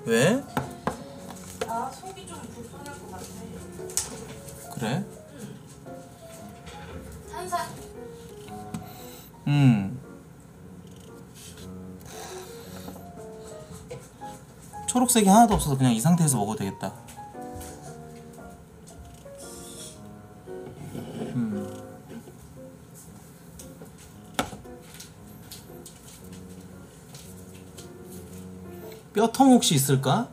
왜? 나 속이 좀 불편할 것 같아. 그래? 탄산. 초록색이 하나도 없어서 그냥 이 상태에서 먹어도 되겠다. 뼈통 혹시 있을까?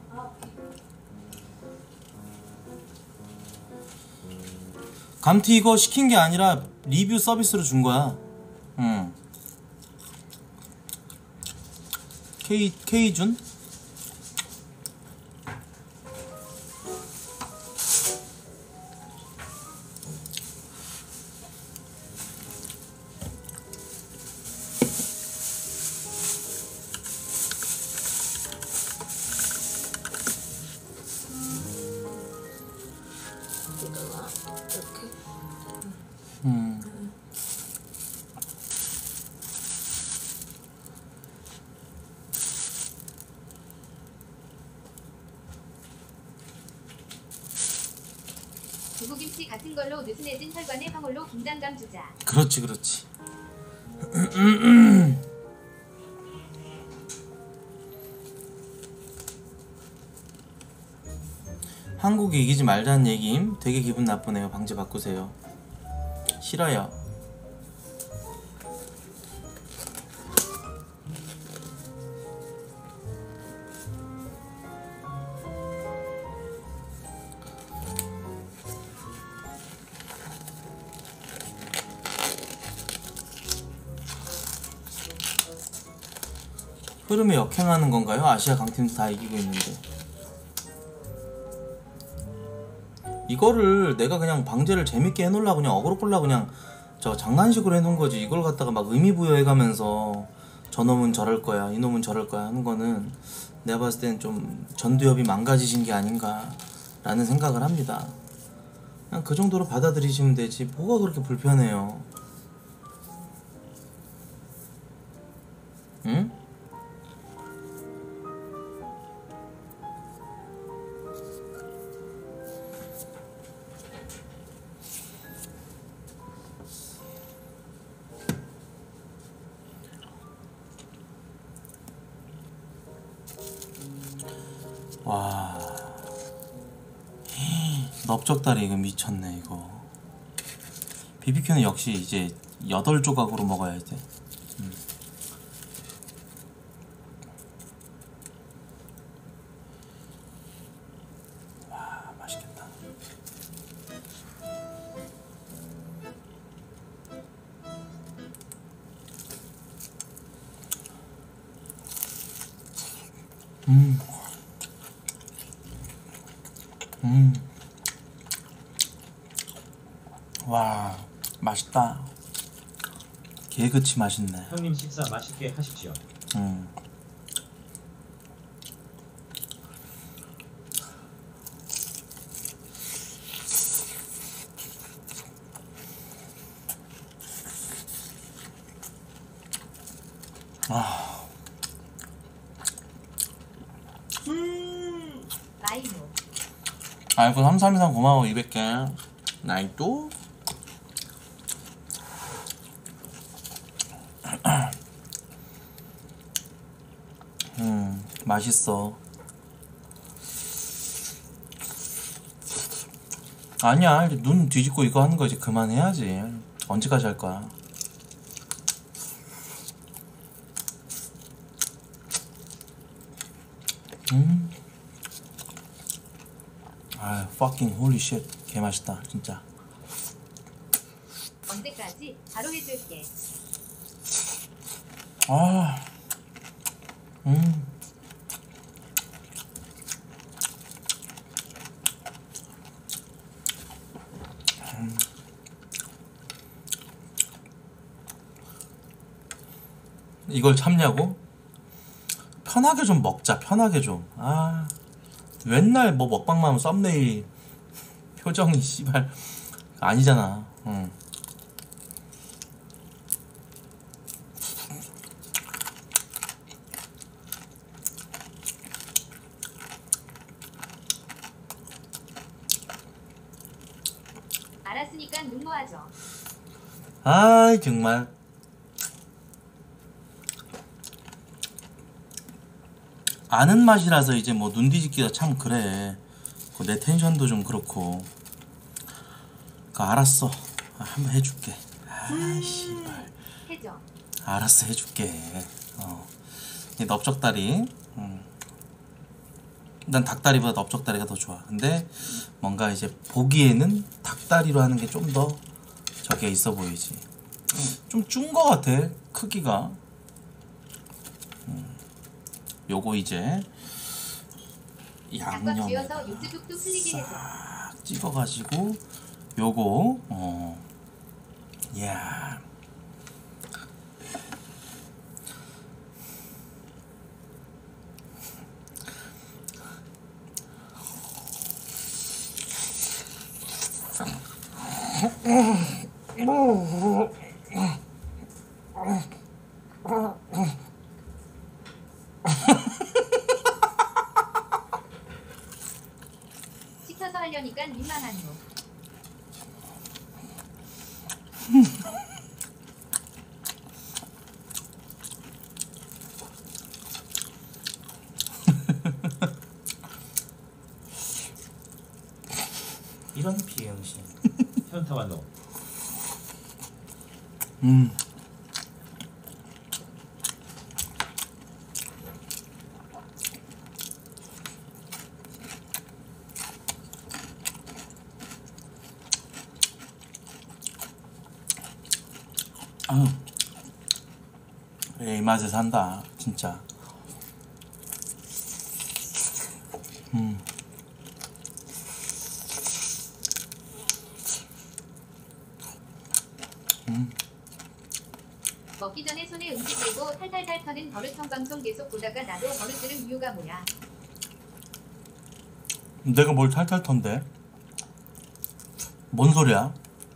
감튀 이거 시킨 게 아니라 리뷰 서비스로 준 거야. K준? 여기다가 이렇게. 두부김치 같은 걸로 느슨해진 혈관에 황홀로 긴장감 주자. 그렇지 그렇지. 한국이 이기지 말자는 얘기임. 되게 기분 나쁘네요. 방제 바꾸세요. 싫어요. 흐름에 역행하는 건가요? 아시아 강팀도 다 이기고 있는데. 이거를 내가 그냥 방제를 재밌게 해놓으려고 그냥 어그로 끌려고 그냥 저 장난식으로 해놓은 거지. 이걸 갖다가 막 의미 부여해가면서 저놈은 저럴 거야 이놈은 저럴 거야 하는 거는 내가 봤을 땐 좀 전두엽이 망가지신 게 아닌가 라는 생각을 합니다. 그냥 그 정도로 받아들이시면 되지 뭐가 그렇게 불편해요. 응? 와, 넓적다리 이거 미쳤네 이거. BBQ는 역시 이제 8조각으로 먹어야 돼. 와, 맛있겠다. 와, 맛있다. 개그치 맛있네. 형님 식사 맛있게 하십시오. 라이노. 아이고 3323 고마워 200개. 나이또 맛있어. 아니야 이제 눈 뒤집고 이거 하는 거 이제 그만해야지. 언제까지 할 거야. 아 fucking holy shit 개맛있다 진짜. 언제까지? 바로 해줄게. 아 이걸 참냐고? 편하게 좀 먹자. 편하게 좀. 아 맨날 뭐 먹방만 하면 썸네일 표정이 씨발 아니잖아. 알았으니까 눈 모아줘. 아이 정말 아는 맛이라서 이제 뭐 눈 뒤집기가 참 그래. 내 텐션도 좀 그렇고. 알았어. 한번 해줄게. 씨발. 해줘. 알았어 해줄게. 이 넓적다리. 난 닭다리보다 넓적다리가 더 좋아. 근데 뭔가 이제 보기에는 닭다리로 하는 게 좀 더 저게 있어 보이지. 좀 준 거 같아 크기가. 요거 이제 닭과 쥐어서 양념에다가 육즙 뚝뚝 흘리게 해줘. 싹 찍어가지고 요거 이야 시켜서 하려니까 민망한 놈. 이런 비행신 현타와 너 이 맛에 산다 진짜. 먹기 전에 손에 음식 대고 탈탈탈 터는 버릇형 방송 계속 보다가 나도 버릇 들은 이유가 뭐야? 내가 뭘 탈탈 턴데? 뭔 소리야?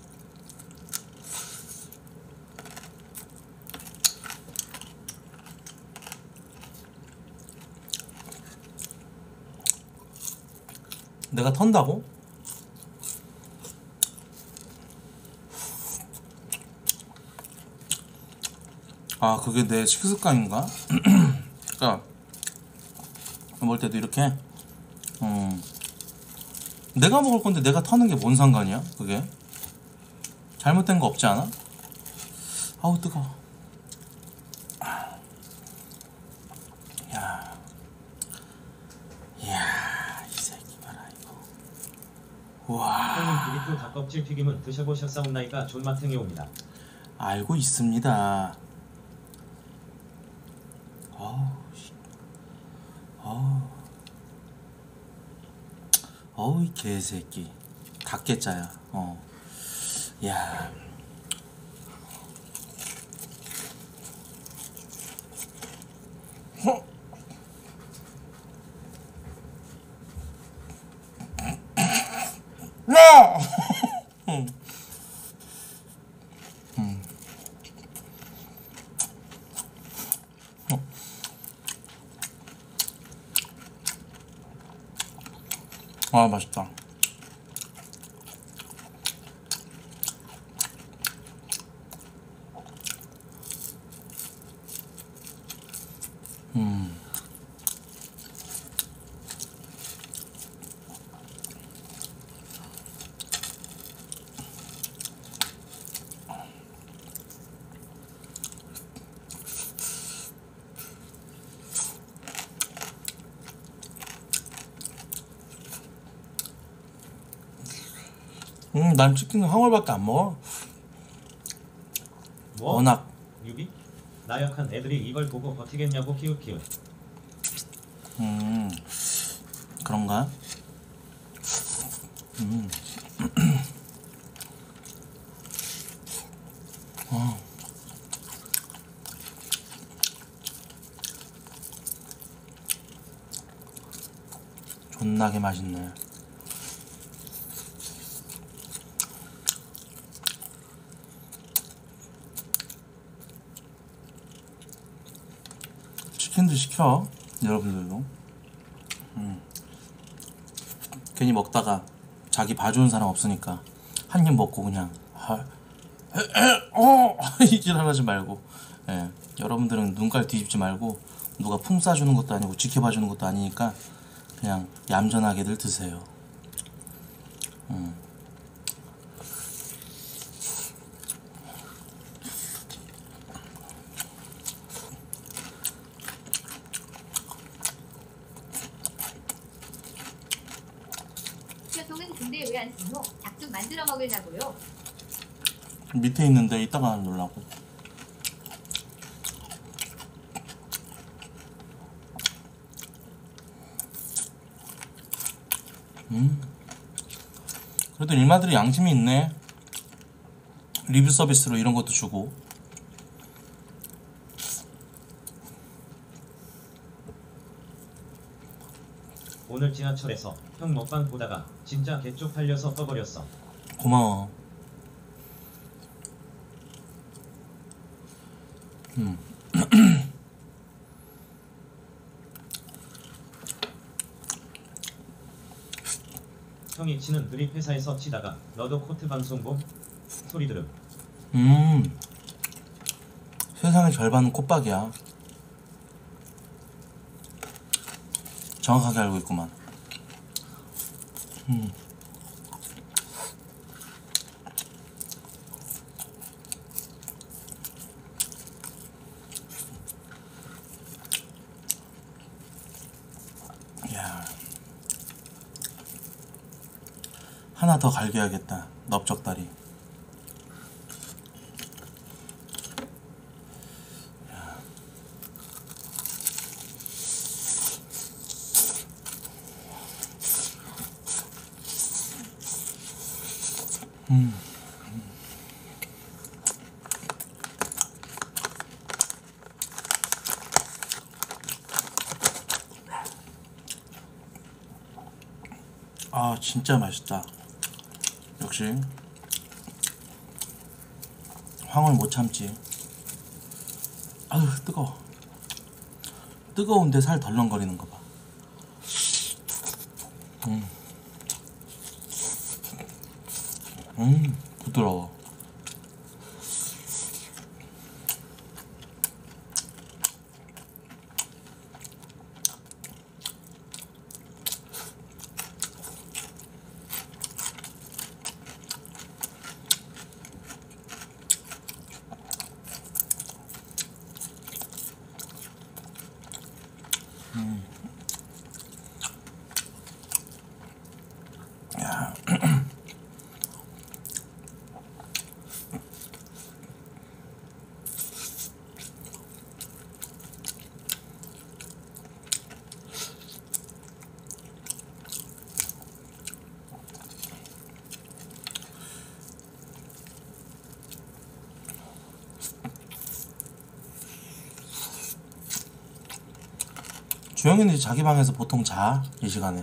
내가 턴다고? 아 그게 내 식습관인가? 그러니까 먹을 때도 이렇게 내가 먹을 건데 내가 터는 게 뭔 상관이야 그게? 잘못된 거 없지 않아? 아우 뜨거워. 이야 이 새끼 봐라 이거. 우와 형님 비비큐 닭껍질 튀김은 드셔보셨사옵나이까 존맛탱이 옵니다. 알고 있습니다. 어우 이 개새끼 닭개짜야. 야 아 맛있다. 난 치킨은 항월밖에 안 먹어. 뭐? 워낙 유비? 나약한 애들이 이걸 보고 버티겠냐고 키우키우. 그런가? 존나게 맛있네. 치킨도 시켜 여러분들도. 괜히 먹다가 자기 봐주는 사람 없으니까 한 입 먹고 그냥 이 지랄하지 말고, 예, 여러분들은 눈깔 뒤집지 말고 누가 풍 쏴주는 것도 아니고 지켜봐주는 것도 아니니까 그냥 얌전하게들 드세요. 효통은 근데 왜 안 쓰노? 닭 좀 만들어 먹으려고요. 밑에 있는데 이따가 놀라고. 그래도 일마들이 양심이 있네. 리뷰 서비스로 이런 것도 주고. 오늘 지하철에서 형 먹방 보다가 진짜 개쪽팔려서 떠버렸어. 고마워. 형이 치는 드립 회사에서 치다가 너도 코트 방송 봄? 소리 들음. 세상의 절반은 콧박이야. 정확하게 알고 있구만. 야, 하나 더 갈겨야겠다. 넓적다리. 아, 진짜 맛있다. 역시 황홀 못 참지. 아유, 뜨거워. 뜨거운데 살 덜렁거리는 거 봐. 부드러워. 야. 주영이는 이제 자기 방에서 보통 자, 이 시간에.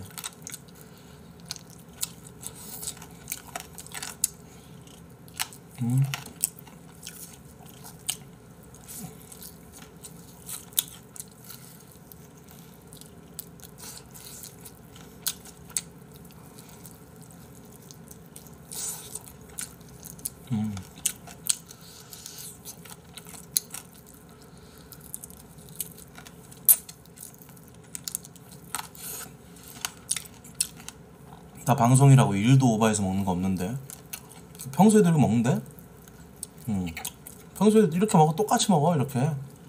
나 방송이라고 일도 오버해서 먹는 거 없는데. 평소에도 이렇게 먹는데? 평소에 이렇게 먹어. 똑같이 먹어, 이렇게.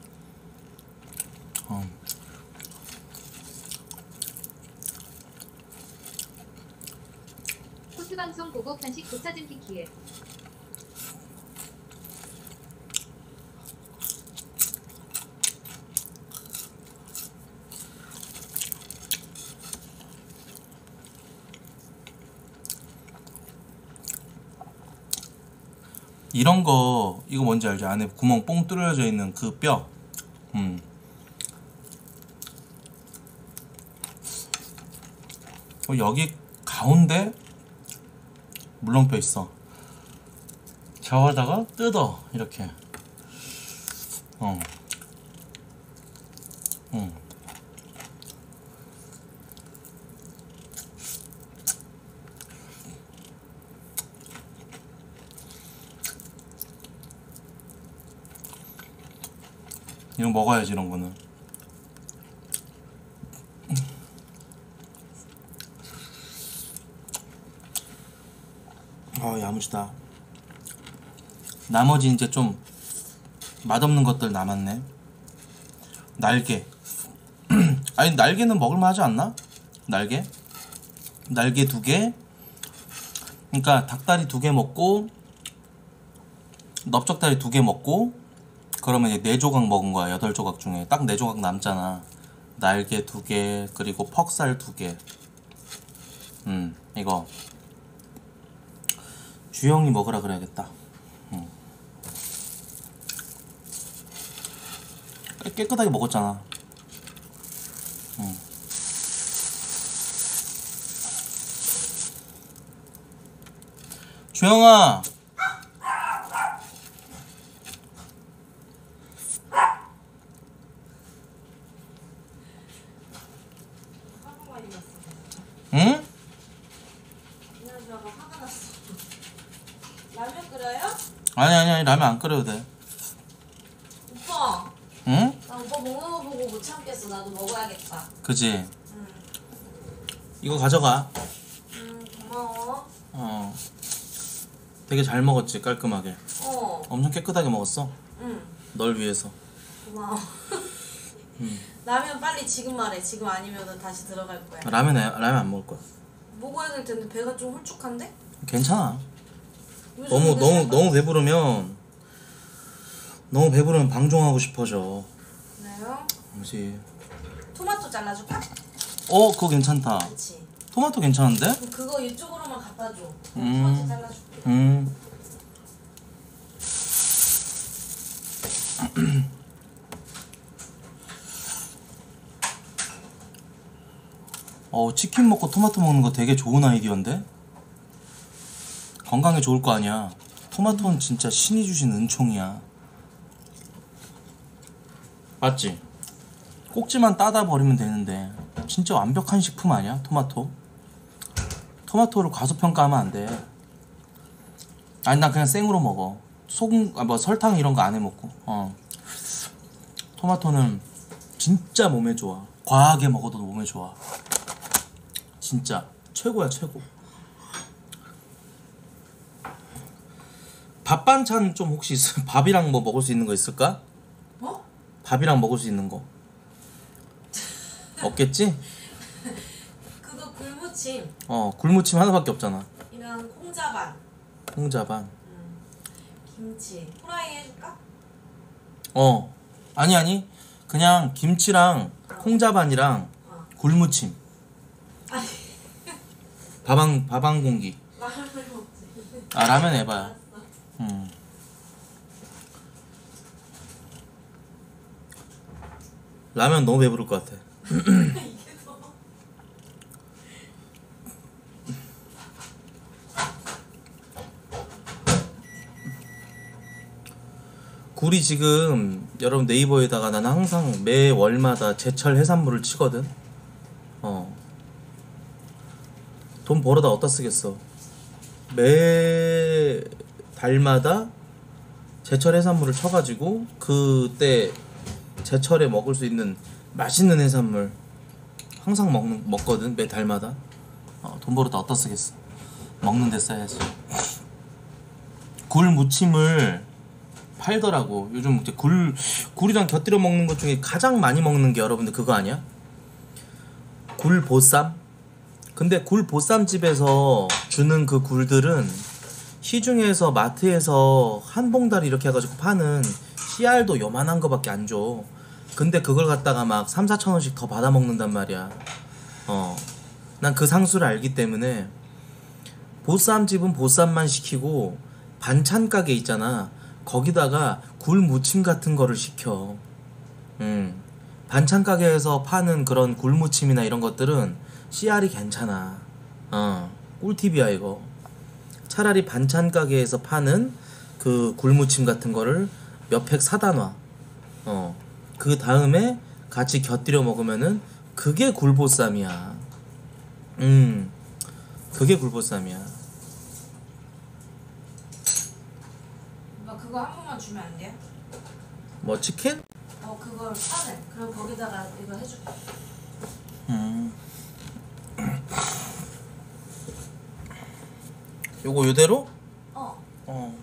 코트 방송 보고 편식 고쳐진 키키에. 이런 거, 이거 뭔지 알죠? 안에 구멍 뽕 뚫어져 있는 그 뼈. 여기 가운데 물렁뼈 있어. 저어다가 뜯어, 이렇게. 이거 먹어야지 이런 거는. 야무지다. 나머지 이제 좀 맛없는 것들 남았네. 날개. 아니 날개는 먹을만 하지 않나? 날개 2개. 그러니까 닭다리 2개 먹고 넓적다리 2개 먹고 그러면 이제 4조각 먹은 거야. 8조각 중에 딱 4조각 남잖아. 날개 2개 그리고 퍽살 2개. 이거 주영이 먹으라 그래야겠다. 깨끗하게 먹었잖아. 주영아. 화가 많이 났어. 응? 그냥 저거 화가 났어. 라면 끓여요? 아니 라면 안 끓여도 돼. 오빠. 응? 나 오빠 먹는 거 보고 못 참겠어. 나도 먹어야겠다. 그지? 응. 이거 가져가. 고마워. 되게 잘 먹었지. 깔끔하게. 엄청 깨끗하게 먹었어. 응. 널 위해서. 고마워. 라면 빨리 지금 말해. 지금 아니면 다시 들어갈 거야. 라면 안 먹을 거야. 먹어야 될 텐데 배가 좀 홀쭉한데? 괜찮아. 요즘 너무 이거 잘 너무 배부르면 방종하고 싶어져. 그래요? 뭐지? 토마토 잘라줄까? 그거 괜찮다. 그렇지. 토마토 괜찮은데? 그럼 그거 이쪽으로만 갖다 줘. 음. 토마토 잘라줄게. 치킨 먹고 토마토 먹는 거 되게 좋은 아이디어인데? 건강에 좋을 거 아니야. 토마토는 진짜 신이 주신 은총이야. 맞지? 꼭지만 따다 버리면 되는데 진짜 완벽한 식품 아니야? 토마토를 과소평가하면 안 돼. 아니 난 그냥 생으로 먹어. 설탕 이런 거 안 해 먹고. 토마토는 진짜 몸에 좋아. 과하게 먹어도 몸에 좋아. 진짜 최고야 최고. 밥 반찬 좀 혹시 있어? 밥이랑 뭐 먹을 수 있는 거 있을까? 뭐? 밥이랑 먹을 수 있는 거 없겠지? 그거 굴무침. 굴무침 하나밖에 없잖아. 이랑 콩자반. 홍자반. 김치. 후라이 해줄까? 아니 그냥 김치랑 홍자반이랑 굴무침. 아니. 밥 한 공기. 라면 먹지. 라면 해봐요. 라면 너무 배부를 것 같아. 굴이 지금 여러분 네이버에다가 나는 항상 매 월마다 제철 해산물을 치거든. 돈 벌어다 어디다 쓰겠어. 매 달마다 제철 해산물을 쳐가지고 그때 제철에 먹을 수 있는 맛있는 해산물 항상 먹거든. 매 달마다. 돈 벌어다 어디다 쓰겠어. 먹는 데 써야지. 굴 무침을 팔더라고. 요즘 이제 굴이랑 곁들여 먹는 것 중에 가장 많이 먹는 게 여러분들 그거 아니야? 굴 보쌈? 근데 굴 보쌈집에서 주는 그 굴들은 시중에서 마트에서 한 봉다리 이렇게 해가지고 파는 씨알도 요만한 거밖에 안 줘. 근데 그걸 갖다가 막 3-4천 원씩 더 받아 먹는단 말이야. 난 그 상수를 알기 때문에 보쌈집은 보쌈만 시키고 반찬 가게 있잖아. 거기다가 굴 무침 같은 거를 시켜. 반찬 가게에서 파는 그런 굴 무침이나 이런 것들은 씨알이 괜찮아. 꿀팁이야 이거. 차라리 반찬 가게에서 파는 그 굴무침 같은 거를 몇 팩 사다 놔. 그 다음에 같이 곁들여 먹으면은 그게 굴보쌈이야. 그게 굴보쌈이야. 오빠 그거 한 번만 주면 안 돼요? 뭐 치킨? 그걸 파네. 그럼 거기다가 이거 해줄게. 요거 요대로? 어.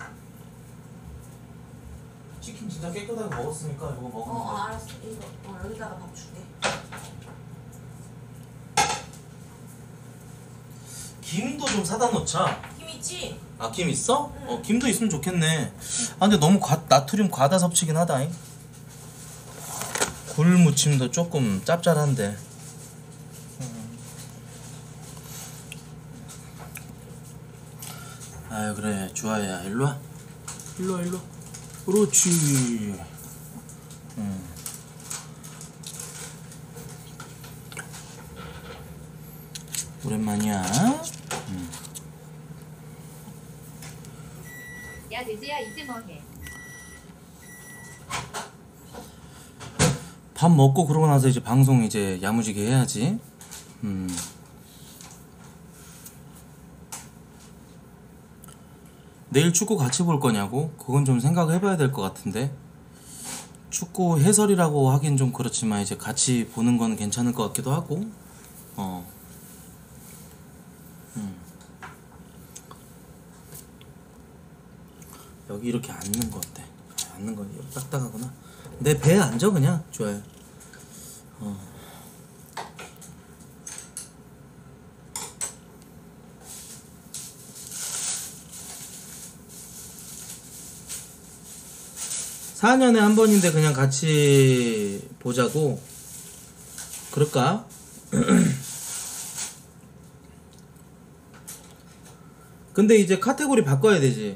치킨 진짜 깨끗하게 먹었으니까 이거 먹으면 돼. 알았어. 이거 여기다가 밥 줄게. 김도 좀 사다 놓자. 김 있지? 아, 김 있어? 김도 있으면 좋겠네. 아, 근데 너무 나트륨 과다 섭취긴 하다잉. 굴 무침도 조금 짭짤한데. 아유, 그래, 주아야, 일로와. 일로와. 그렇지. 오랜만이야. 야 돼지야 이제 뭐해? 밥 먹고 그러고 나서 이제 방송 이제 야무지게 해야지. 내일 축구 같이 볼 거냐고? 그건 좀 생각을 해봐야 될 것 같은데. 축구 해설이라고 하긴 좀 그렇지만 이제 같이 보는 건 괜찮을 것 같기도 하고. 여기 이렇게 앉는 거 어때? 앉는 거 딱딱하구나. 내 배에 앉아 그냥. 좋아요. 사 4년에 한 번인데 그냥 같이 보자고. 그럴까? 근데 이제 카테고리 바꿔야 되지.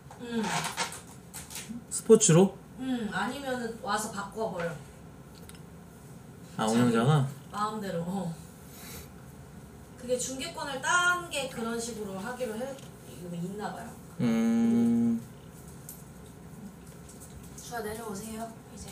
스포츠로? 아니면은 와서 바꿔버려. 아, 운영자가? 마음대로. 그게 중계권을 딴 게 그런 식으로 하기로 이거 있나봐요. 주아 내려오세요 이제.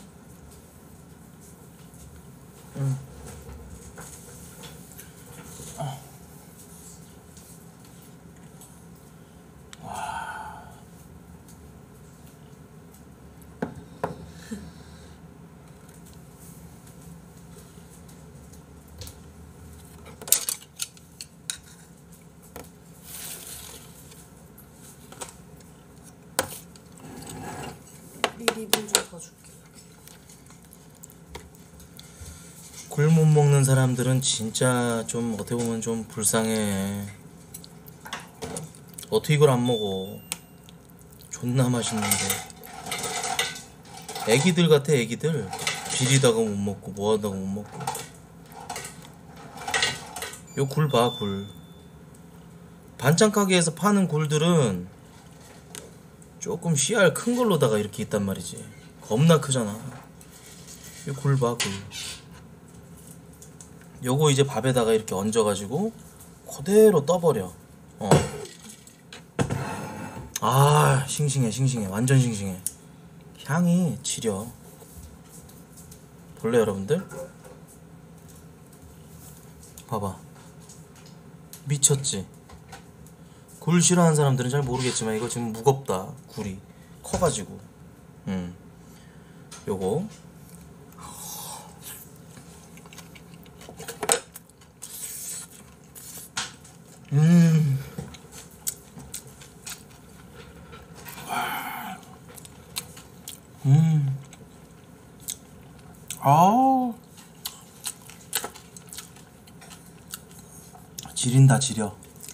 미리 물 좀 더 줄게. 굴 못 먹는 사람들은 진짜 좀 어떻게 보면 좀 불쌍해. 어떻게 이걸 안 먹어? 존나 맛있는데. 애기들 같아, 애기들. 비리다가 못 먹고 뭐하다가 못 먹고. 요 굴 봐, 굴. 반찬 가게에서 파는 굴들은 조금 씨알 큰 걸로다가 이렇게 있단 말이지. 겁나 크잖아. 요 굴 봐, 굴. 요거 이제 밥에다가 이렇게 얹어가지고 그대로 떠버려. 아, 싱싱해. 완전 싱싱해. 향이 지려. 볼래, 여러분들? 봐봐. 미쳤지? 굴 싫어하는 사람들은 잘 모르겠지만 이거 지금 무겁다. 굴이 커가지고. 요거 아우, 지린다, 지려.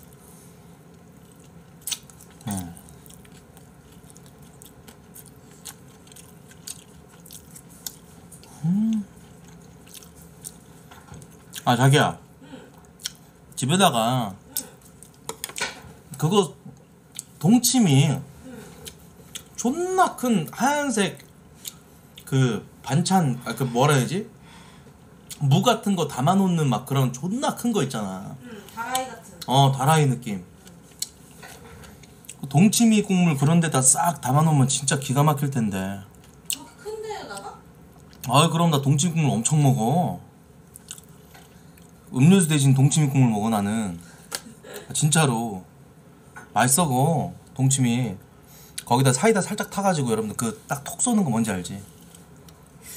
아, 자기야. 집에다가 그거 동치미 존나 큰 하얀색 그 반찬, 그 뭐라 해야지? 무 같은 거 담아놓는 막 그런 존나 큰 거 있잖아. 다라이 같은. 다라이 느낌. 동치미 국물 그런 데다 싹 담아놓으면 진짜 기가 막힐 텐데. 그렇게 큰 데에다가? 아, 그럼 나 동치미 국물 엄청 먹어. 음료수 대신 동치미 국물 먹어, 나는. 진짜로 맛있어. 그거 동치미 거기다 사이다 살짝 타가지고. 여러분들 그 딱 톡 쏘는 거 뭔지 알지?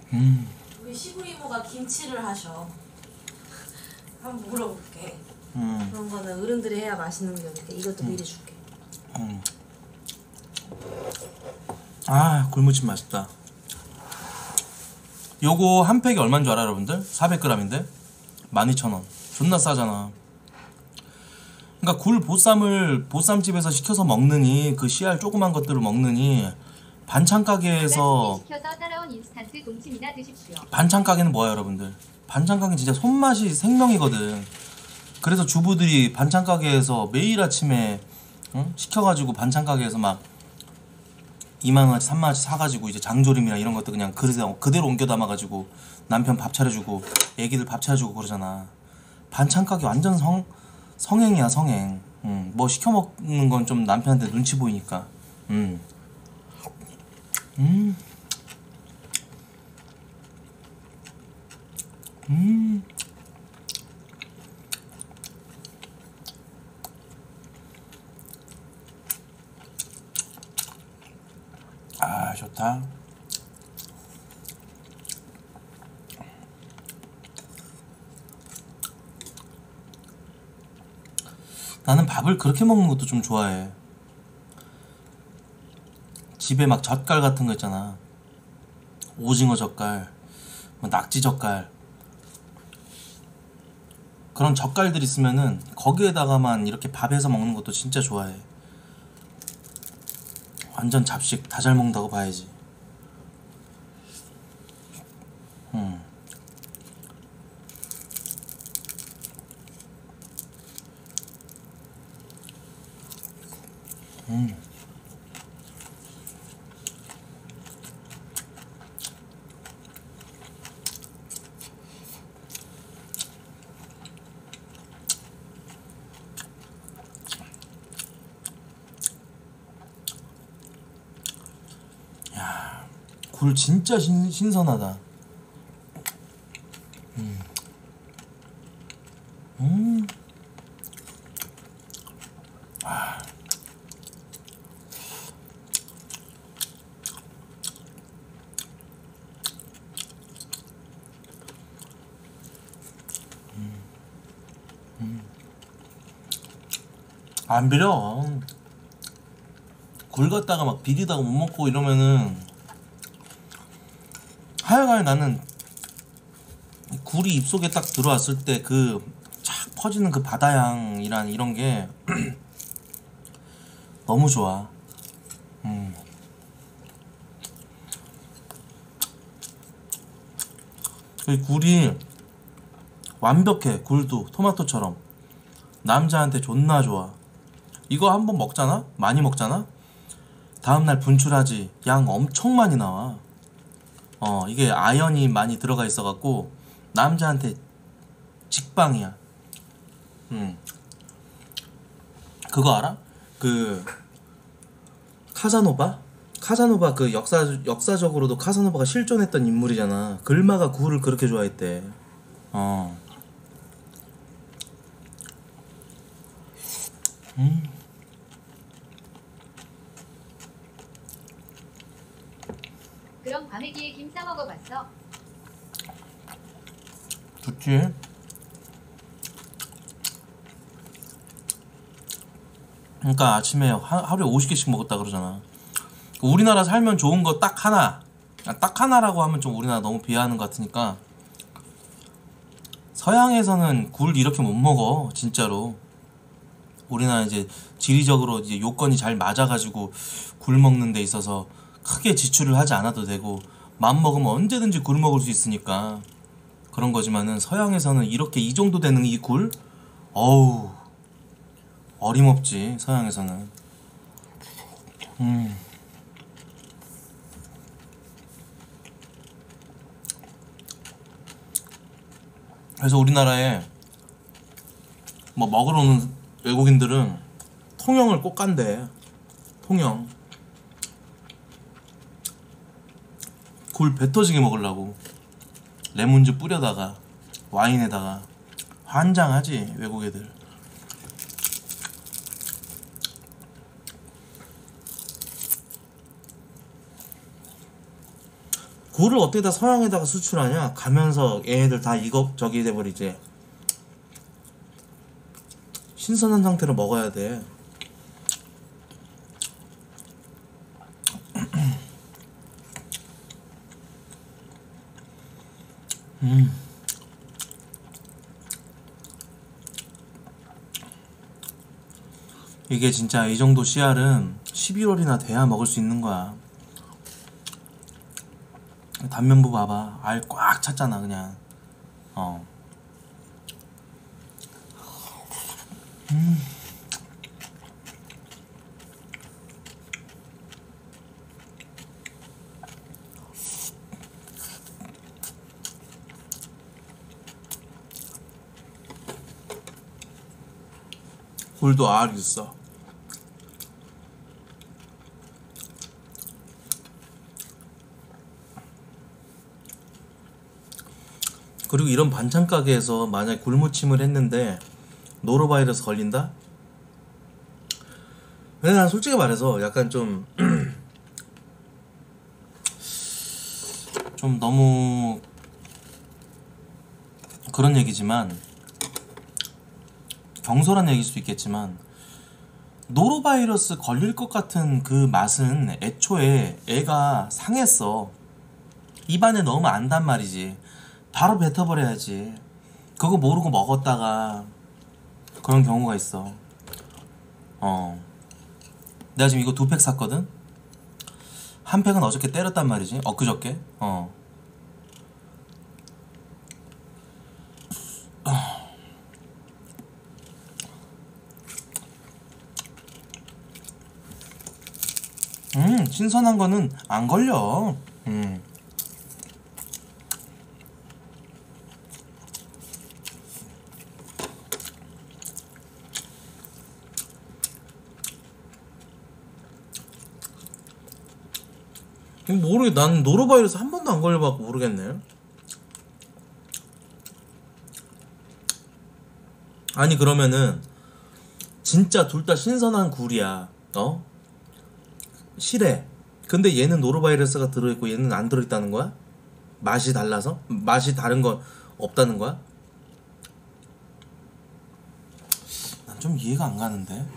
우리 시부리 이모가 김치를 하셔. 한번 물어볼게. 그런 거는 어른들이 해야 맛있는 거니까 이것도 미리 줄게. 아, 굴무침 맛있다. 요거 한 팩이 얼마인 줄 알아, 여러분들? 400g인데 12,000원. 존나 싸잖아. 그러니까 굴 보쌈집에서 시켜서 먹느니, 그 씨알 조그만 것들을 먹느니, 반찬 가게에서 시켜서 따라온 인스턴트 동치미나 드십시오. 반찬 가게는 뭐야, 여러분들? 반찬 가게는 진짜 손맛이 생명이거든. 그래서 주부들이 반찬 가게에서 매일 아침에 시켜가지고 반찬 가게에서 막 2만원어치 3만원어치 사가지고 이제 장조림이나 이런 것도 그냥 그대로 옮겨 담아가지고 남편 밥 차려주고 애기들 밥 차려주고 그러잖아. 반찬 가게 완전 성행이야, 성행. 뭐 시켜 먹는 건 좀 남편한테 눈치 보이니까. 아, 좋다. 나는 밥을 그렇게 먹는 것도 좀 좋아해. 집에 막 젓갈 같은 거 있잖아. 오징어 젓갈, 뭐 낙지 젓갈. 그런 젓갈들 있으면은 거기에다가만 이렇게 밥해서 먹는 것도 진짜 좋아해. 완전 잡식 다 잘 먹는다고 봐야지. 굴 진짜 신선하다. 아. 안 비려. 굴 갖다가 막 비리다가 못 먹고 이러면은, 하여간 나는 굴이 입속에 딱 들어왔을 때 그 착 퍼지는 그 바다향이란 이런 게 너무 좋아. 그 굴이 완벽해. 굴도 토마토처럼 남자한테 존나 좋아. 이거 한번 먹잖아? 많이 먹잖아? 다음날 분출하지. 양 엄청 많이 나와. 이게 아연이 많이 들어가 있어갖고 남자한테 직방이야. 그거 알아? 그 카사노바 그 역사적으로도 카사노바가 실존했던 인물이잖아. 글마가 굴을 그렇게 좋아했대. 그럼 과메기에 김 싸 먹어봤어? 좋지. 그러니까 아침에 하루에 50개씩 먹었다 그러잖아. 우리나라 살면 좋은 거 딱 하나. 딱 하나라고 하면 좀 우리나라 너무 비하하는 것 같으니까, 서양에서는 굴 이렇게 못 먹어 진짜로. 우리나라 이제 지리적으로 이제 요건이 잘 맞아가지고 굴 먹는 데 있어서 크게 지출을 하지 않아도 되고, 마음 먹으면 언제든지 굴 먹을 수 있으니까 그런 거지만은, 서양에서는 이렇게 이 정도 되는 이 굴, 어우 어림없지 서양에서는. 그래서 우리나라에 뭐 먹으러 오는 외국인들은 통영을 꼭 간대. 통영 굴 배 터지게 먹으려고 레몬즙 뿌려다가 와인에다가. 환장하지 외국 애들. 굴을 어떻게 다 서양에다가 수출하냐? 가면서 얘네들 다 이거 저기 돼버리지. 신선한 상태로 먹어야 돼. 이게 진짜 이 정도 씨알은 11월이나 돼야 먹을 수 있는 거야. 단면부 봐봐. 알 꽉 찼잖아 그냥. 굴도 알 있어. 그리고 이런 반찬 가게에서 만약 굴무침을 했는데 노로바이러스 걸린다? 근데 난 솔직히 말해서 약간 좀 너무 그런 얘기지만, 경솔한 얘기일 수 있겠지만, 노로바이러스 걸릴 것 같은 그 맛은 애초에 애가 상했어. 입안에 넣으면 안단 말이지. 바로 뱉어버려야지. 그거 모르고 먹었다가 그런 경우가 있어. 내가 지금 이거 2팩 샀거든? 한 팩은 어저께 때렸단 말이지. 엊그저께. 신선한 거는 안 걸려. 난 노로바이러스 한 번도 안 걸려봐서 모르겠네. 아니 그러면은 진짜 둘 다 신선한 굴이야. 실해. 근데 얘는 노로바이러스가 들어있고 얘는 안 들어있다는 거야? 맛이 달라서? 맛이 다른 거 없다는 거야? 난 좀 이해가 안 가는데.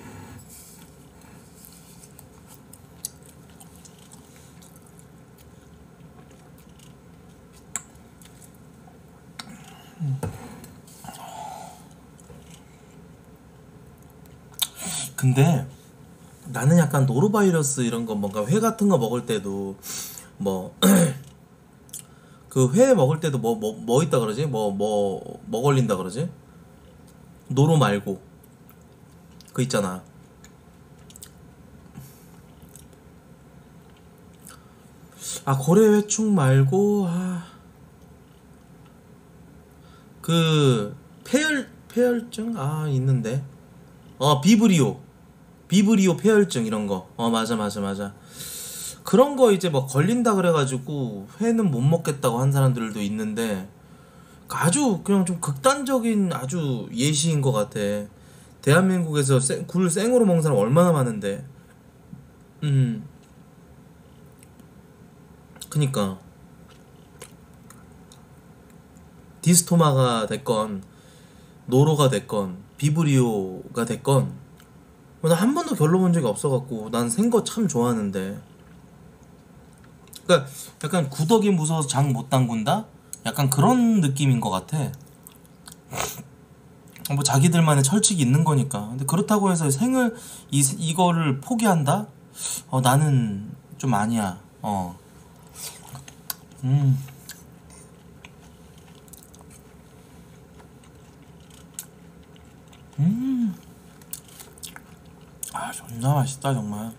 근데 나는 약간 노로바이러스 이런 거 뭔가 회 같은 거 먹을 때도 뭐 그 회 먹을 때도 뭐 있다 그러지? 뭐 걸린다 그러지? 노로 말고 그 있잖아. 고래회충 말고 그 폐혈증 있는데 비브리오 폐혈증 이런 거. 맞아. 그런 거 이제 뭐 걸린다 그래가지고 회는 못 먹겠다고 한 사람들도 있는데, 아주 그냥 좀 극단적인 아주 예시인 것 같아. 대한민국에서 굴 생으로 먹는 사람 얼마나 많은데. 그니까 디스토마가 됐건 노로가 됐건 비브리오가 됐건 나 한 번도 결로본 적이 없어갖고 난 생 거 참 좋아하는데. 그니까 약간 구더기 무서워서 장 못 담근다? 약간 그런 느낌인 것 같아. 뭐 자기들만의 철칙이 있는 거니까. 근데 그렇다고 해서 생을 이거를 포기한다? 나는 좀 아니야. 존나 맛있다 정말.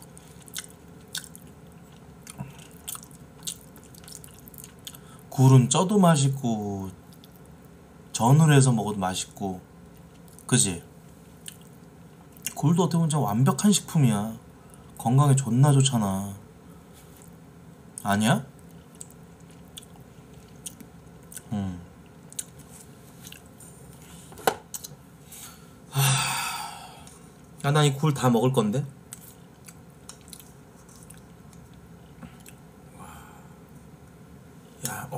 굴은 쪄도 맛있고 전으로 해서 먹어도 맛있고, 그지? 굴도 어떻게 보면 진짜 완벽한 식품이야. 건강에 존나 좋잖아. 아니야? 난 이 굴 다 먹을 건데.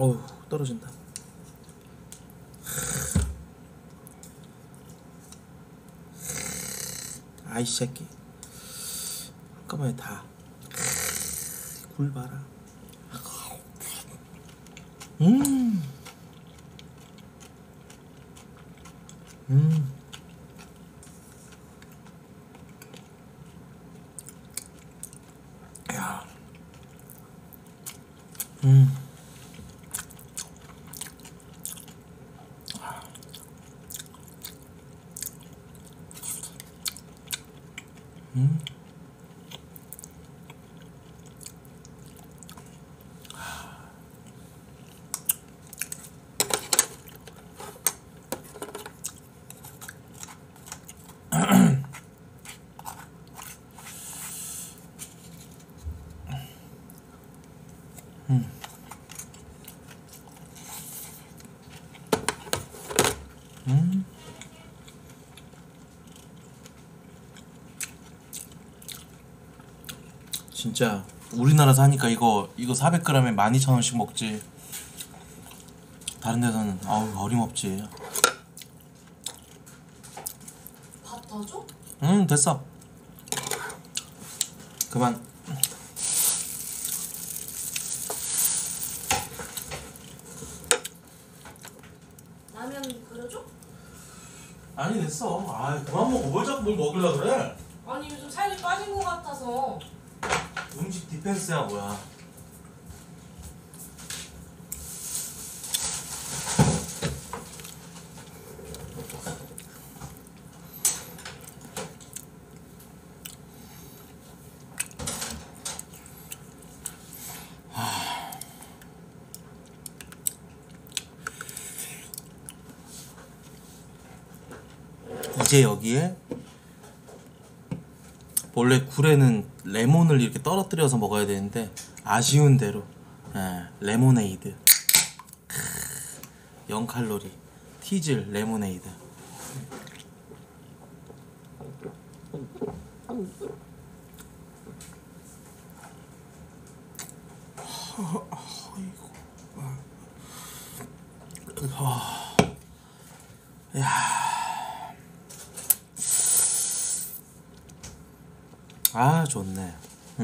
어우 떨어진다. 아이 새끼 잠깐만요. 다 굴 봐라. 음. 야. 진짜 우리나라 사니까 이거 400g에 12,000원씩 먹지. 다른 데서는 아우 어림없지. 밥 더 줘? 응 됐어. 그만. 라면 끓여줘? 아니 됐어. 아 그만 먹어. 뭘 자꾸 뭘 먹으려 그래? 아니 요즘 살이 빠진 것 같아서. 음식 디펜스야 뭐야. 이제 여기에 원래 굴에는 레몬을 이렇게 떨어뜨려서 먹어야 되는데 아쉬운 대로 레모네이드 0칼로리 티즐 레모네이드. 아 좋네.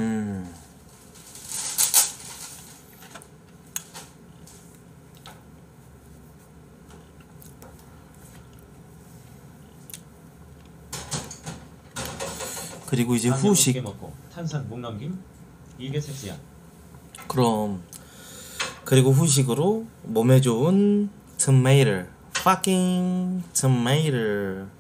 그리고 이제 라면 후식. 개 먹고 탄산 목 넘김? 이게 섹시야. 그럼 그리고 후식으로 몸에 좋은 토마토 fucking tomato.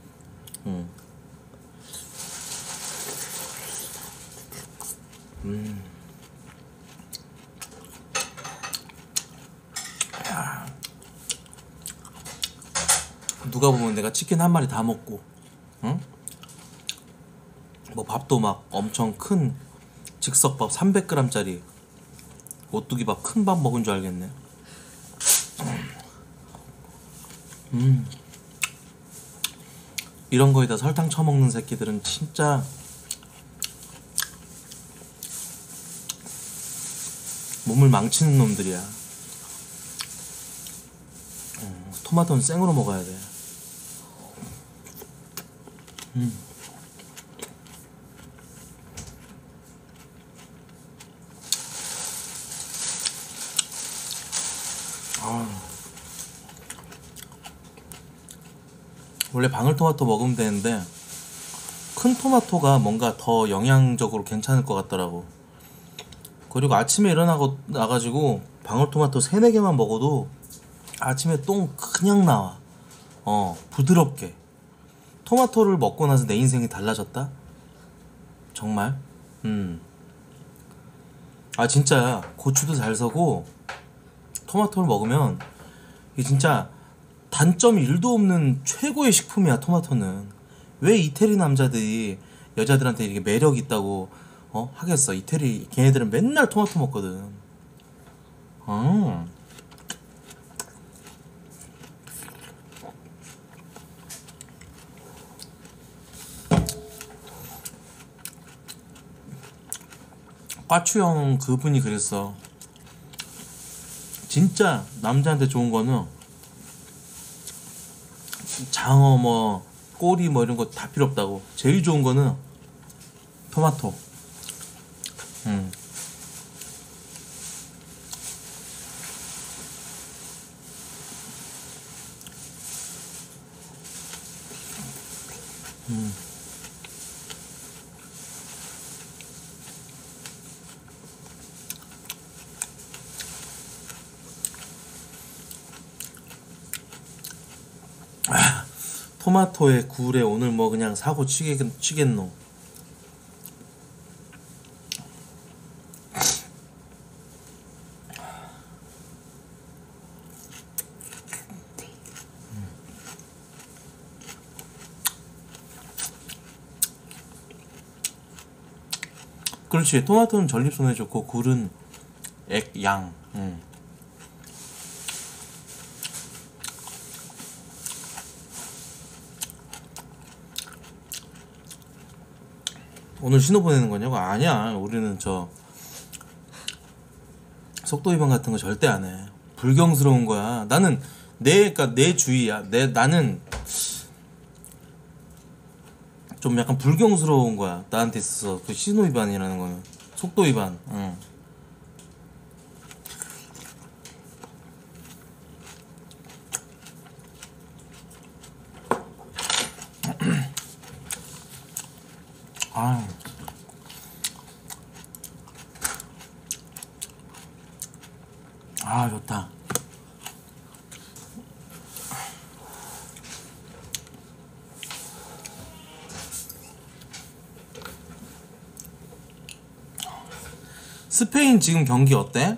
누가 보면 내가 치킨 한 마리 다 먹고, 응? 뭐 밥도 막 엄청 큰 즉석밥 300g짜리 오뚜기밥 큰 밥 먹은 줄 알겠네. 이런 거에다 설탕 쳐먹는 새끼들은 진짜 몸을 망치는 놈들이야. 토마토는 생으로 먹어야 돼. 원래 방울토마토 먹으면 되는데 큰 토마토가 뭔가 더 영양적으로 괜찮을 것 같더라고. 그리고 아침에 일어나가지고 방울토마토 3-4개만 먹어도 아침에 똥 그냥 나와. 부드럽게. 토마토를 먹고 나서 내 인생이 달라졌다? 정말? 아 진짜 고추도 잘 서고 토마토를 먹으면 이게 진짜 단점이 1도 없는 최고의 식품이야. 토마토는. 왜 이태리 남자들이 여자들한테 이렇게 매력 있다고 하겠어. 이태리 걔네들은 맨날 토마토 먹거든. 과추형 그분이 그랬어. 진짜 남자한테 좋은 거는 장어 뭐 꼬리 뭐 이런 거 다 필요 없다고. 제일 좋은 거는 토마토. 음. 토마토에 굴에 오늘 뭐 그냥 사고 치겠노. 그렇지. 토마토는 전립선에 좋고 굴은 액, 양. 오늘 신호 보내는 거냐고? 아니야. 우리는 저 속도 위반 같은 거 절대 안 해. 불경스러운 거야. 나는 그러니까 내 주의야. 나는 좀 약간 불경스러운 거야. 나한테 있어서 그 신호 위반이라는 거는 속도 위반. 응. 좋다. 스페인 지금 경기 어때?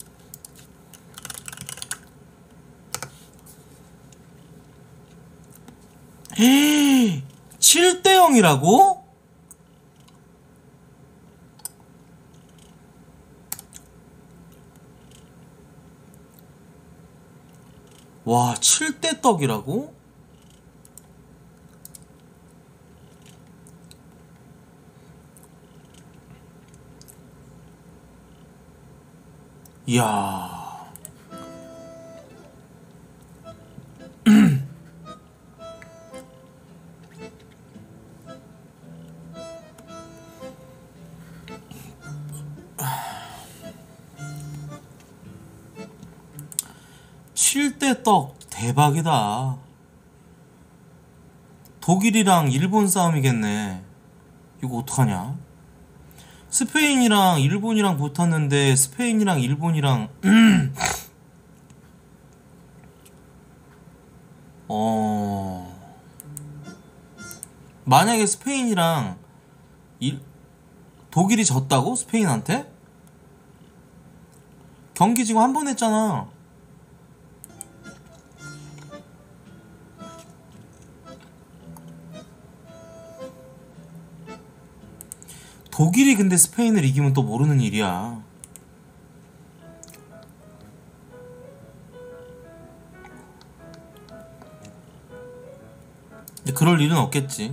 헤이, 7대 0이라고? 와, 7대 떡이라고? 이야. 칠대 떡 대박이다. 독일이랑 일본 싸움이겠네. 이거 어떡하냐? 스페인이랑 일본이랑 붙었는데 스페인이랑 일본이랑 만약에 스페인이랑 독일이 졌다고? 스페인한테? 경기 지금 한 번 했잖아. 독일이 근데 스페인을 이기면 또 모르는 일이야. 근데 그럴 일은 없겠지.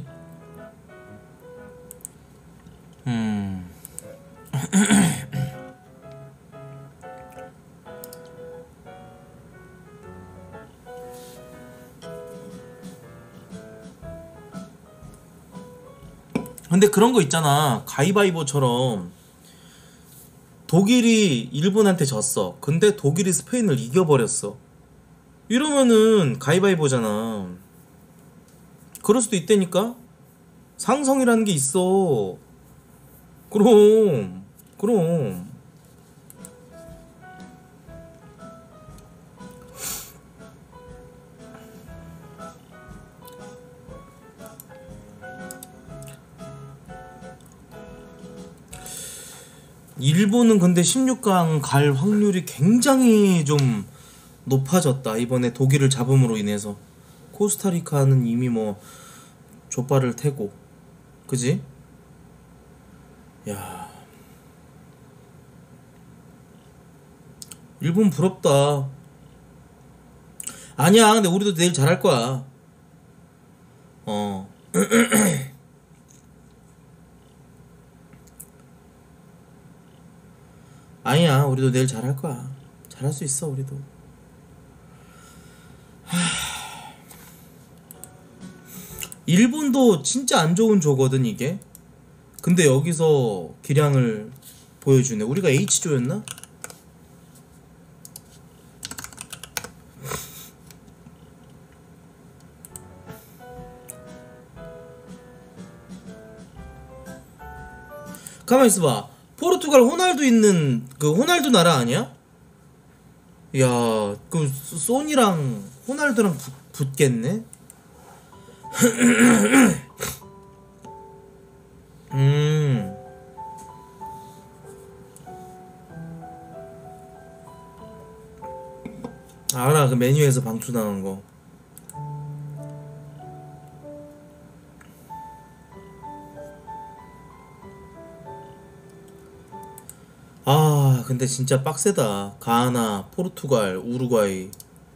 근데 그런 거 있잖아. 가위바위보처럼 독일이 일본한테 졌어. 근데 독일이 스페인을 이겨버렸어. 이러면은 가위바위보잖아. 그럴 수도 있다니까? 상성이라는 게 있어. 그럼. 일본은 근데 16강 갈 확률이 굉장히 좀 높아졌다. 이번에 독일을 잡음으로 인해서. 코스타리카는 이미 뭐 족발을 태고. 그지? 야, 일본 부럽다. 아니야, 근데 우리도 내일 잘할 거야. 아니야, 우리도 내일 잘할 거야. 잘할 잘할 수 있어 우리도. 일본도 진짜 안 좋은 조거든 이게. 근데 여기서 기량을 보여주네. 우리가 H조였나? 가만 있어봐. 포르투갈 호날두 있는 그 호날두 나라 아니야? 야, 그 소니랑 호날두랑 붙겠네. 알아, 그 메뉴에서 방출당한 거. 아, 근데 진짜 빡세다. 가나, 포르투갈, 우루과이.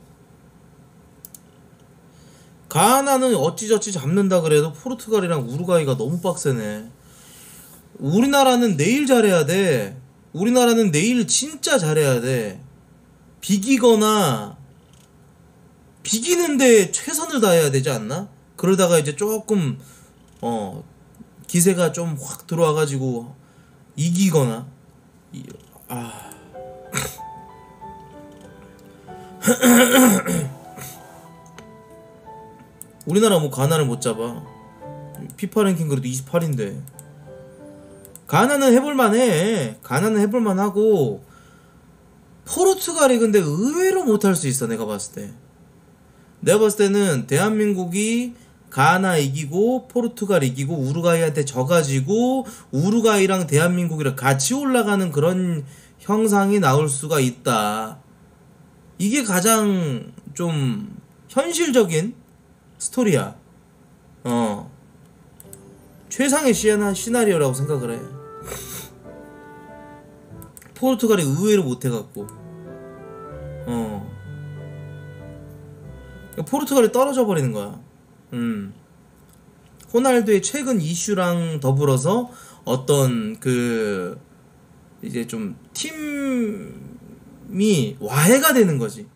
가나는 어찌저찌 잡는다 그래도 포르투갈이랑 우루과이가 너무 빡세네. 우리나라는 내일 잘해야 돼. 우리나라는 내일 진짜 잘해야 돼. 비기는데 최선을 다해야 되지 않나? 그러다가 이제 조금 기세가 좀 확 들어와가지고 이기거나. 우리나라 뭐 가나를 못 잡아. 피파 랭킹 그래도 28인데. 가나는 해볼만해. 가나는 해볼만하고 포르투갈이 근데 의외로 못할 수 있어. 내가 봤을 때. 내가 봤을 때는 대한민국이 가나 이기고 포르투갈 이기고 우루과이한테 져가지고 우루과이랑 대한민국이랑 같이 올라가는 그런 형상이 나올 수가 있다. 이게 가장 좀 현실적인 스토리야. 최상의 시나리오라고 생각을 해. 포르투갈이 의외로 못해갖고 포르투갈이 떨어져 버리는 거야. 호날두의 최근 이슈랑 더불어서 어떤 그 이제 좀 팀이 와해가 되는 거지.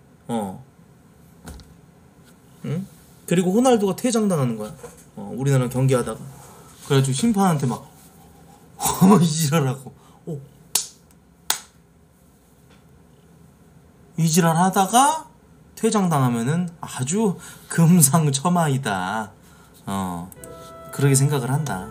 응? 그리고 호날두가 퇴장당하는 거야. 우리나라 경기하다가. 그래가지고 심판한테 막 이지랄하고 이지랄 하다가 퇴장당하면은 아주 금상첨화이다. 그렇게 생각을 한다.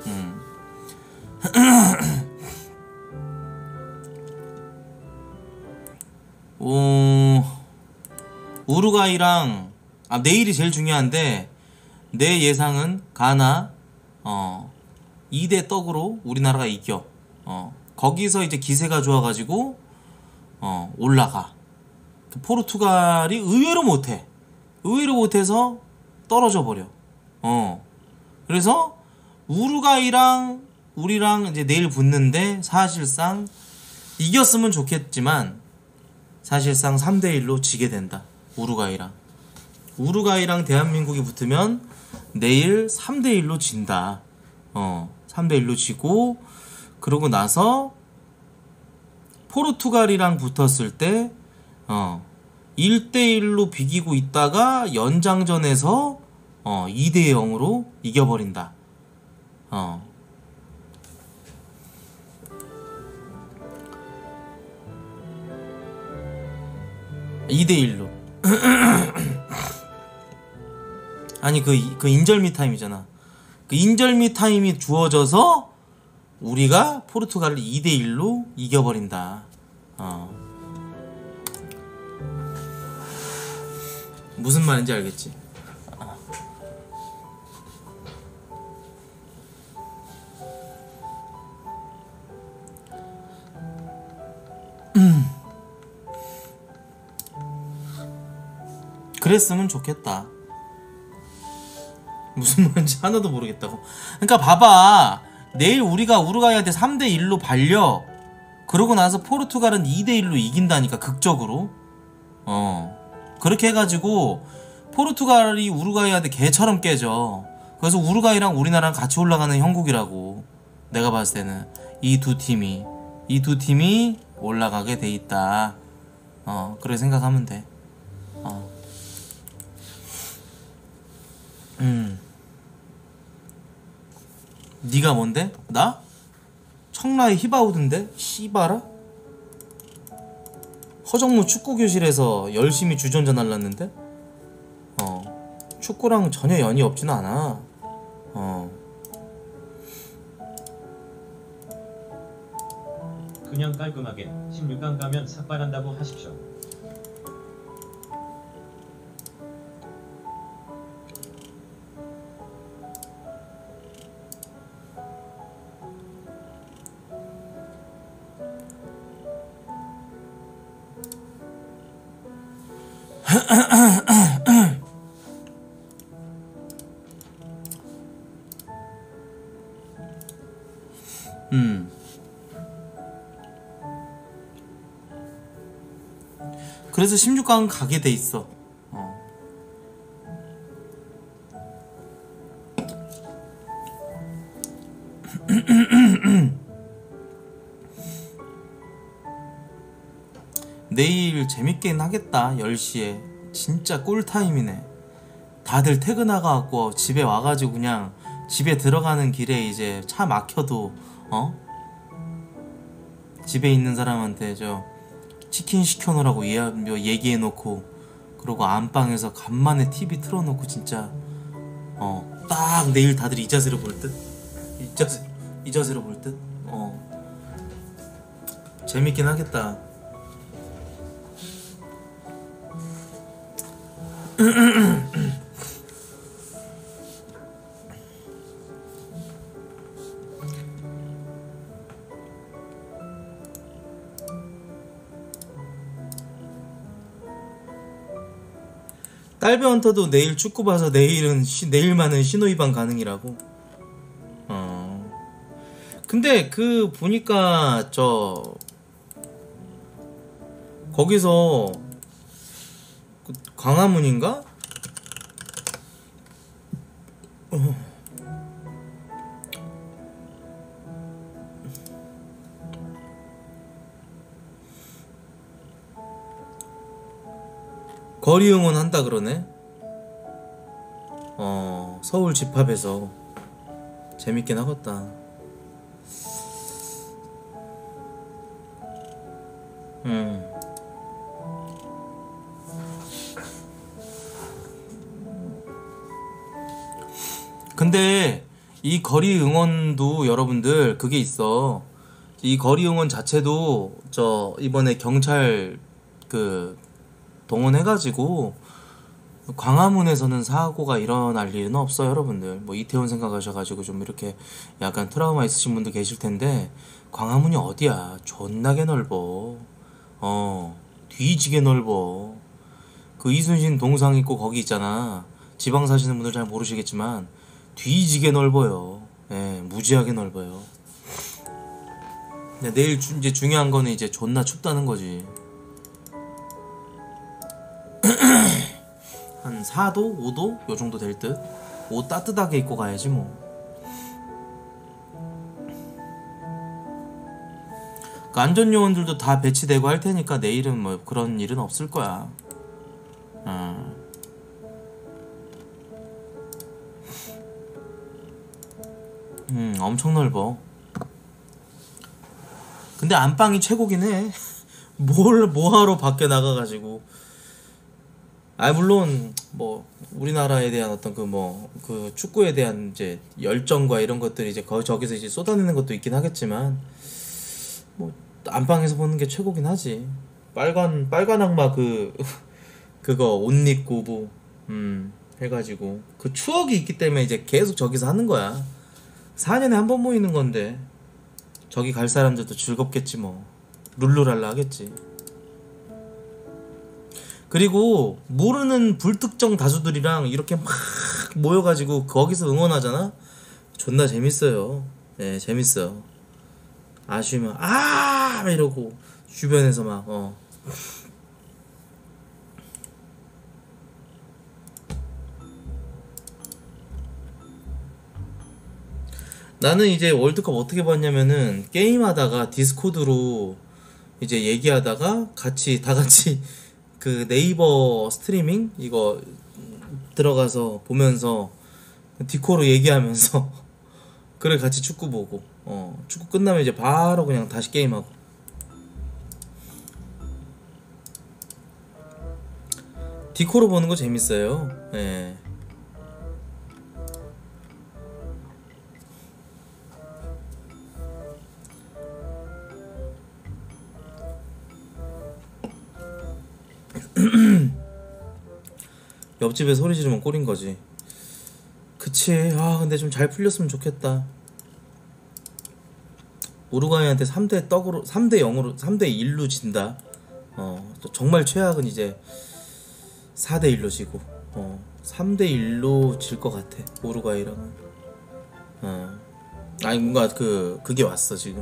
우루과이랑 내일이 제일 중요한데 내 예상은 가나 2대 떡으로 우리나라가 이겨. 거기서 이제 기세가 좋아가지고 올라가. 포르투갈이 의외로 못해. 의외로 못해서 떨어져 버려. 그래서 우루과이랑 우리랑 이제 내일 붙는데 사실상 이겼으면 좋겠지만 사실상 3대1로 지게 된다. 우루과이랑 대한민국이 붙으면 내일 3대1로 진다. 3대1로 지고 그러고 나서 포르투갈이랑 붙었을 때 1대1로 비기고 있다가 연장전에서 2대0으로 이겨버린다. 2대1로 아니 그 인절미 타임이잖아. 그 인절미 타임이 주어져서 우리가 포르투갈을 2대1로 이겨버린다. 무슨 말인지 알겠지? 그랬으면 좋겠다. 무슨 말인지 하나도 모르겠다고. 그러니까 봐봐. 내일 우리가 우루과이한테 3대1로 발려. 그러고 나서 포르투갈은 2대1로 이긴다니까. 극적으로. 그렇게 해가지고 포르투갈이 우루과이한테 개처럼 깨져. 그래서 우루과이랑 우리나라랑 같이 올라가는 형국이라고. 내가 봤을 때는 이 두 팀이 올라가게 돼 있다. 그래 생각하면 돼. 네가 뭔데? 나? 청라의 히바우드인데? 씨바라? 허정무 축구교실에서 열심히 주전자 날랐는데? 축구랑 전혀 연이 없진 않아. 그냥 깔끔하게 16강 가면 삭발한다고 하십시오. 그래서 16강 가게 돼 있어. 내일 재밌게는 하겠다. 10시에 진짜 꿀타임이네. 다들 퇴근하고 집에 와가지고 그냥 집에 들어가는 길에 이제 차 막혀도 집에 있는 사람한테 저 치킨 시켜놓으라고 얘기해놓고, 그러고 안방에서 간만에 TV 틀어놓고 진짜 딱 내일 다들 이 자세로 볼 듯? 이 자세로 볼 듯? 재밌긴 하겠다. 딸배 헌터도 내일 축구 봐서 내일만은 신호위반 가능이라고. 근데 그 보니까 거기서 그 광화문인가? 거리 응원 한다 그러네. 서울 집합에서 재밌긴 하겠다. 근데 이 거리 응원도 여러분들 그게 있어. 이 거리 응원 자체도 이번에 경찰 동원해가지고 광화문에서는 사고가 일어날 일은 없어요. 여러분들 뭐 이태원 생각하셔가지고 좀 이렇게 약간 트라우마 있으신 분도 계실 텐데, 광화문이 어디야? 존나게 넓어. 뒤지게 넓어. 그 이순신 동상 있고 거기 있잖아. 지방 사시는 분들 잘 모르시겠지만 뒤지게 넓어요. 예, 무지하게 넓어요. 근데 내일 이제 중요한 거는 이제 존나 춥다는 거지. 한 4도? 5도? 요 정도 될 듯? 옷 따뜻하게 입고 가야지 뭐. 그 안전요원들도 다 배치되고 할 테니까 내일은 뭐 그런 일은 없을 거야. 엄청 넓어. 근데 안방이 최고긴 해. 뭐하러 밖에 나가가지고. 물론 뭐 우리나라에 대한 어떤 그 축구에 대한 이제 열정과 이런 것들이 이제 저기서 이제 쏟아내는 것도 있긴 하겠지만, 뭐 안방에서 보는 게 최고긴 하지. 빨간 악마 그거 옷 입고 뭐 해가지고 그 추억이 있기 때문에 이제 계속 저기서 하는 거야. 4년에 한 번 모이는 건데 저기 갈 사람들도 즐겁겠지 뭐. 룰루랄라 하겠지. 그리고 모르는 불특정 다수들이랑 이렇게 막 모여가지고 거기서 응원하잖아. 존나 재밌어요. 네, 재밌어요. 아쉬우면 이러고 주변에서 막 나는 이제 월드컵 어떻게 봤냐면은 게임하다가 디스코드로 이제 얘기하다가 같이 다 같이 그 네이버 스트리밍 이거 들어가서 보면서 디코로 얘기하면서 그래 같이 축구 보고 축구 끝나면 이제 바로 그냥 다시 게임하고. 디코로 보는 거 재밌어요. 예. 옆집에 소리 지르면 꼴인 거지. 그치. 아 근데 좀 잘 풀렸으면 좋겠다. 우루과이한테 3대 떡으로 3대 0으로 3대 1로 진다. 또 정말 최악은 이제 4대 1로 지고 3대 1로 질 것 같아. 우루과이랑은. 아니 뭔가 그게 왔어 지금.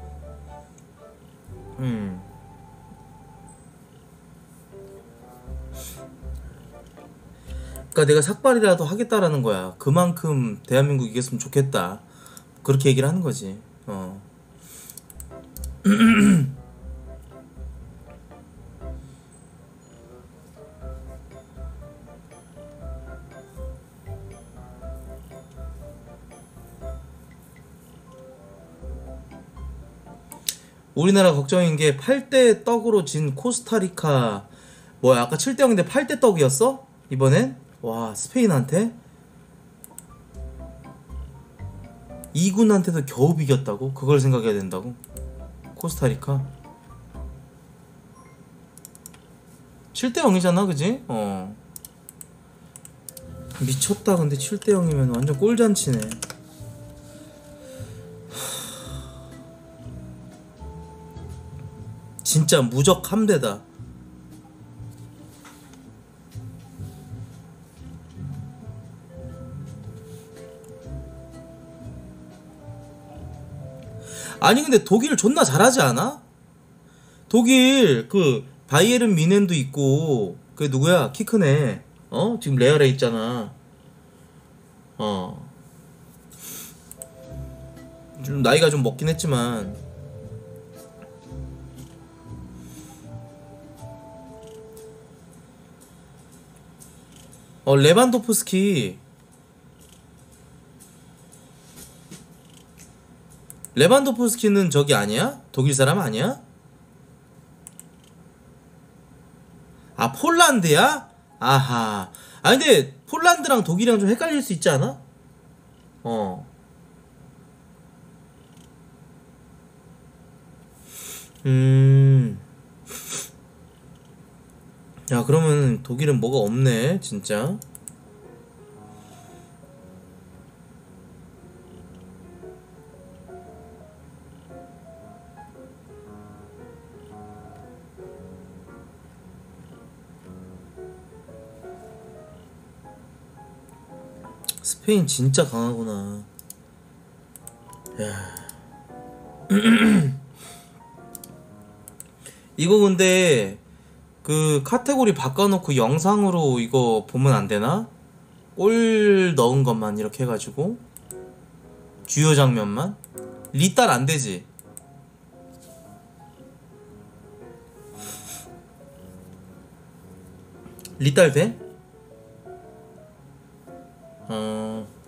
그러니까 내가 삭발이라도 하겠다라는 거야. 그만큼 대한민국 이겼으면 좋겠다. 그렇게 얘기를 하는 거지. 우리나라 걱정인 게 8대 떡으로 진 코스타리카. 뭐야 아까 7대 0인데 8대 떡이었어? 이번엔? 와 스페인한테? 이군한테도 겨우 비겼다고? 그걸 생각해야 된다고? 코스타리카 7대 0이잖아 그지? 미쳤다. 근데 7대 0이면 완전 꿀잔치네. 진짜 무적 함대다. 아니 근데 독일 존나 잘하지 않아? 독일 그 바이에른 미넨도 있고 그 누구야 키 크네. 지금 레알에 있잖아. 좀 나이가 좀 먹긴 했지만 레반도프스키는 저기 아니야? 독일 사람 아니야? 아 폴란드야? 아하. 아 근데 폴란드랑 독일이랑 좀 헷갈릴 수 있지 않아? 야 그러면 독일은 뭐가 없네 진짜. 스페인 진짜 강하구나. 야. 이거 근데 그 카테고리 바꿔놓고 영상으로 이거 보면 안 되나? 골 넣은 것만 이렇게 해가지고 주요 장면만? 리딸 안 되지? 리딸 돼?